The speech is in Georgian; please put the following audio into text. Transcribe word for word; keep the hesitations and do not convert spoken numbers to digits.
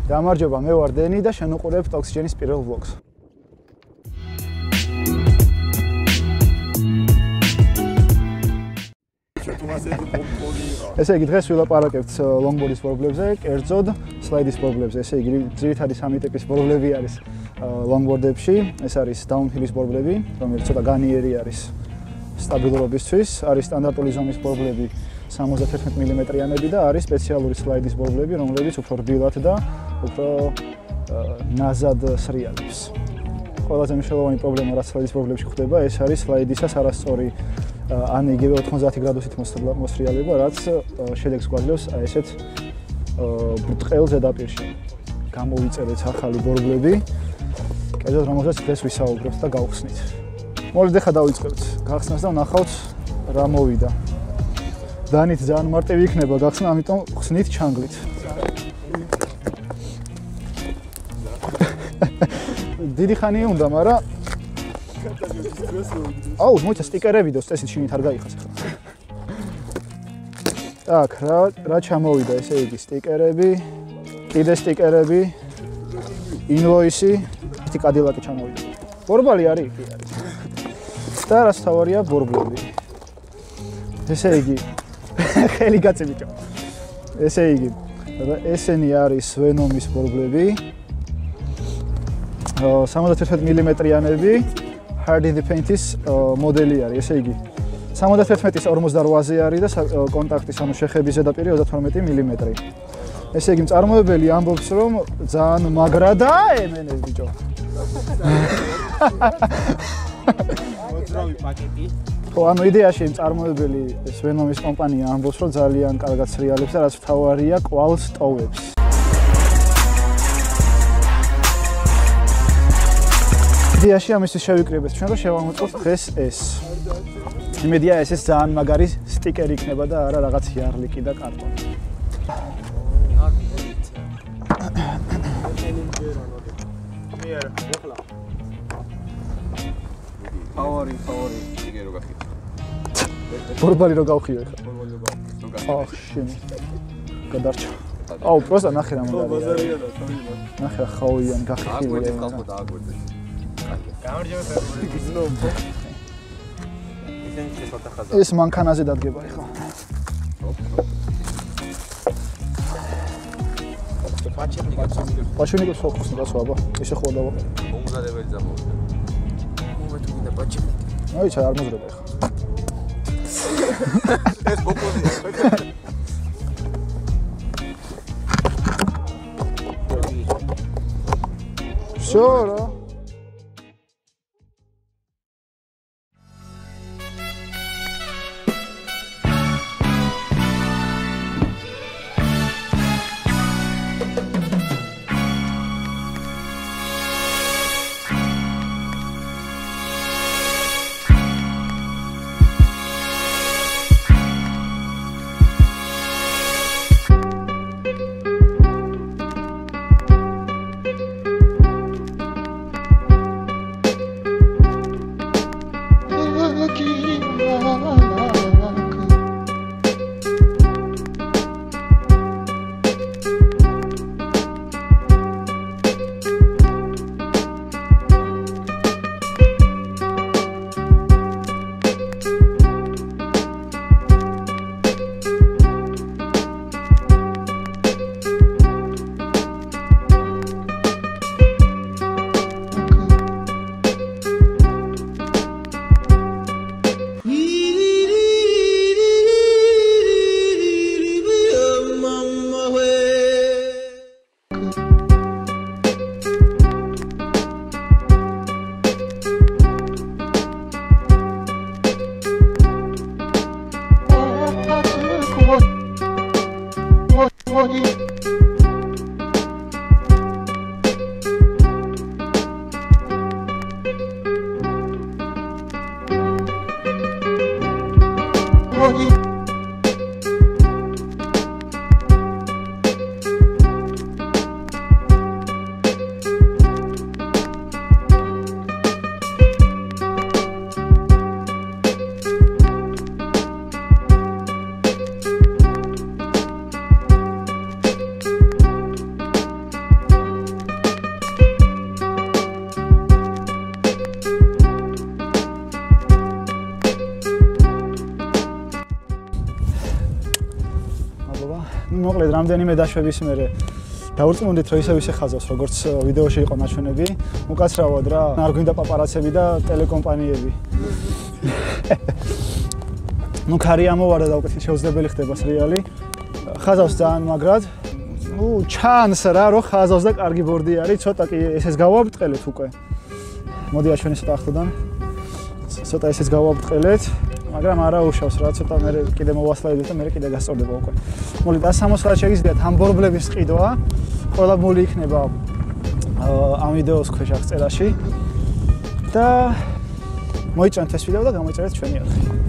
გამარჯობა, მე ვარ დენი და შენ უყურებ Toxygen-ის პირველ ვლოგს. ესე იგი დღეს ვილაპარაკებთ longboard-ის პრობლემებზე, კერძოდ slide-ის პრობლემებზე. ესე იგი ძირითადი სამი ტიპის პრობლემები არის longboard-ებში. ეს არის downhill-ის პრობლემები, რომელიც ცოტა განიერი არის სტაბილურობისთვის, არის სტანდარტული ზომის პრობლემები სამოცდათერთმეტ მილიმეტრიანები და არის სპეციალური slide-ის პრობლემები, რომლებიც უფრო რბილად და უფრო ნაზად სრიალებს. ყველაზე მნიშვნელოვანი პრობლემა, რაც slide-ის პრობლემებში ხდება, ეს არის slide-ისას არასწორი ან იგივე ოთხმოცდაათი გრადუსით მოსრიალება, რაც შედეგს გვაძლევს აი ესეთ ბრტყელ ზედაპირში. გამოვიწერეთ ახალი ბორბლები, კერძოდ რომელზეც დღეს ვისაუბრებთ და გავხსნით. მოლიდ ახლა დავიწყებთ გახსნას და ვნახავთ რა მოვიდა. დანით ძალიან მარტივი იქნება გახსნა, ამიტომ ხსნით ჩანგლით. დიდი ხანი უნდა, მაგრამ აუ, მოიცა სტიკერები და წესით შინით არ გაიხას ახლა. так, რა რა ჩამოვიდა, ესე იგი სტიკერები, კიდე სტიკერები, ინვოისი, ერთი კადილაკი ჩამოვიდა. ბორბალი არის, კი არის. და რაც თავარია ბორბლები. ესე იგი ხელი გაწევიჭო. ესე იგი ესენი არის ვენომის ბორბლები. სამოცდათერთმეტ მილიმეტრიანები. Hard in the Paint-ის მოდელი არის, ესე იგი სამოცდათერთმეტის ორმოცდაოთხზე არის და კონტაქტის, ანუ შეხების ზედაპირი ოცდათორმეტი მილიმეტრი. ესე იგი მწარმოებელი ამბობს, რომ ძალიან მაგრა და ემენეს ბიჭო. მოძრავი პაკეტი. ხო, ანუ იდეაში მწარმოებელი ეს ვენომის კომპანია ამბობს, რომ ძალიან კარგად სრიალებს და რაც მთავარია, კვალს ტოვებს. იდეაში ამისთვის შევიკრიბეთ ჩვენ, რომ შევამოწმოთ დღეს ეს. იმედია ეს ეს ძალიან მაგარი სტიკერი იქნება და არა რაღაც იარლიკი და კარტონი. ფავორი, ფავორი, იგერო გახი. ბორბალი რო გავხიო ახლა. ბორბალი რო გავხიო. აх, შენ. გადარჩა. აუ, პროსტა ნახე რა მაგარია. ბაზარია და თავი. ნახე რა ხაოიანი გახიხილია. აგვერდეთ ხალხო და აგვერდეთ. გამარჯობა ფერმერი. ეს მანქანაზე დადგება ახლა. პაჩუნიკებს ფოკუსს გასვაბა. ისე ხო დავა. მომზადებელი ზამოვიდა. მომეთ უნდა პაჩუნიკი. აი, ჩა არ მოზრება ახლა. ეს ფოკუსია. всё, რა. მოკლედ რამდენიმე დაშვების მერე დაურწმუნდით, რომ ისევ ისე ხაზავს, როგორც ვიდეოში იყო ნაჩვენები. უკაცრავად რა, არ გვინდა პაპარაცები და ტელეკომპანიები. ნუ ქარი ამოვარდა და უკეთ შეუძლებელი ხდება სრიალი. ხაზავს ძალიან მაგრად. ნუ ჩანს რა, რომ ხაზავს და კარგი ბორდი არის, ცოტა კი ესეც გავაბტყელეთ უკვე. მოდი აჩვენე ცოტა ახლოდან. ცოტა ესეც გავაბტყელეთ. მაგრამ არა უშავს რა, ცოტა მე კიდე მოვასწავლეთ და მე კიდე გასწორდება უკვე. მოდი და სამოცდაათ შეგიძლიათ ამ ბორბლების ყიდვა. ყველა მული იქნება ამ ვიდეოს ქვეშ აღწერაში. და მოიჭრეთ ეს ვიდეო და გამოიწერეთ ჩვენი არხი.